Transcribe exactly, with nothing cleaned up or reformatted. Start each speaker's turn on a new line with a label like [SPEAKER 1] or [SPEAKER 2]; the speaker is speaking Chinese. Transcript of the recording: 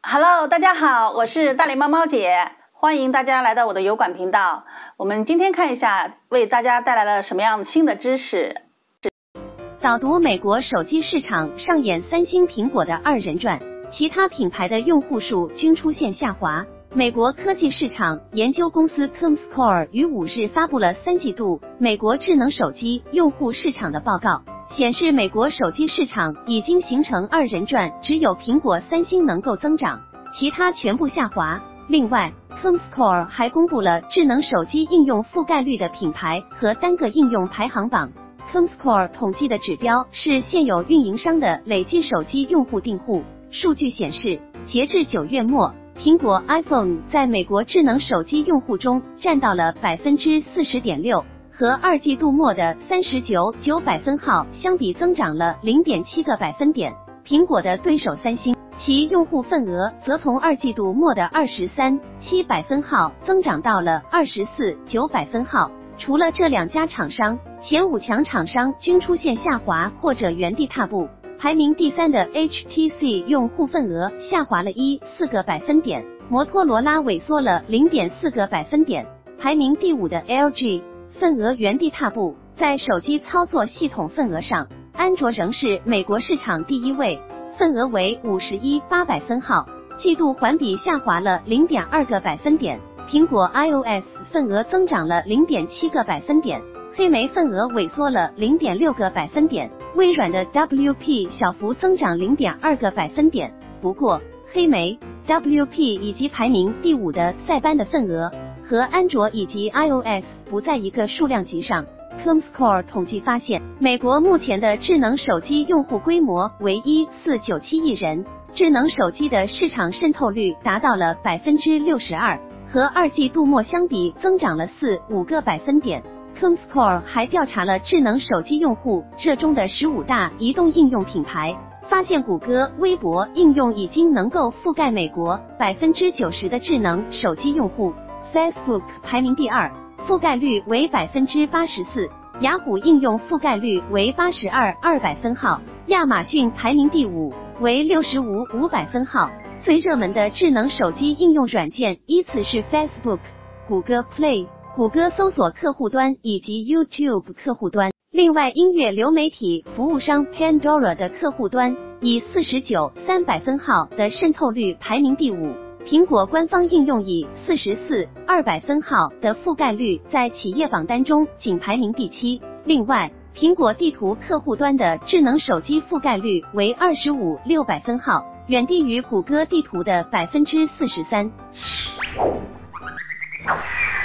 [SPEAKER 1] Hello， 大家好，我是大脸猫猫姐，欢迎大家来到我的油管频道。我们今天看一下，为大家带来了什么样新的知识。
[SPEAKER 2] 导读：美国手机市场上演三星、苹果的二人转，其他品牌的用户数均出现下滑。美国科技市场研究公司 Comscore 于五日发布了三季度美国智能手机用户市场的报告，显示美国手机市场已经形成二人转，只有苹果、三星能够增长，其他全部下滑。另外 Comscore 还公布了智能手机应用覆盖率的品牌和单个应用排行榜。Comscore 统计的指标是现有运营商的累计手机用户订户。数据显示，截至九月末，苹果 iPhone 在美国智能手机用户中占到了 百分之四十点六， 和二季度末的 三十九点九 百分号相比增长了 零点七 个百分点。苹果的对手三星，其用户份额则从二季度末的 二十三点七 百分号增长到了 二十四点九 百分号。除了这两家厂商，前五强厂商均出现下滑或者原地踏步。排名第三的 H T C 用户份额下滑了 一点四 个百分点，摩托罗拉萎缩了 零点四 个百分点。排名第五的 L G 份额原地踏步。在手机操作系统份额上，安卓仍是美国市场第一位，份额为 五十一点八 百分号，季度环比下滑了 零点二 个百分点。苹果 iOS 份额增长了 零点七 个百分点，黑莓份额萎缩了 零点六 个百分点，微软的 W P 小幅增长 零点二 个百分点。不过，黑莓、W P 以及排名第五的塞班的份额和安卓以及 iOS 不在一个数量级上。Comscore 统计发现，美国目前的智能手机用户规模为一点四九七亿人，智能手机的市场渗透率达到了 百分之六十二， 和二季度末相比增长了 四点五 个百分点。Comscore 还调查了智能手机用户这中的十五大移动应用品牌，发现谷歌、微博应用已经能够覆盖美国 百分之九十 的智能手机用户。Facebook 排名第二，覆盖率为 百分之八十四， 雅虎应用覆盖率为 八十二点二 百分号，亚马逊排名第五，为 六十五点五 百分号。最热门的智能手机应用软件依次是 Facebook、谷歌 Play、谷歌搜索客户端以及 YouTube 客户端。另外，音乐流媒体服务商 Pandora 的客户端以 四十九点三 百分号的渗透率排名第五。苹果官方应用以 四十四点二 百分号的覆盖率在企业榜单中仅排名第七。另外，苹果地图客户端的智能手机覆盖率为 二十五点六 百分号，远低于谷歌地图的 百分之四十三。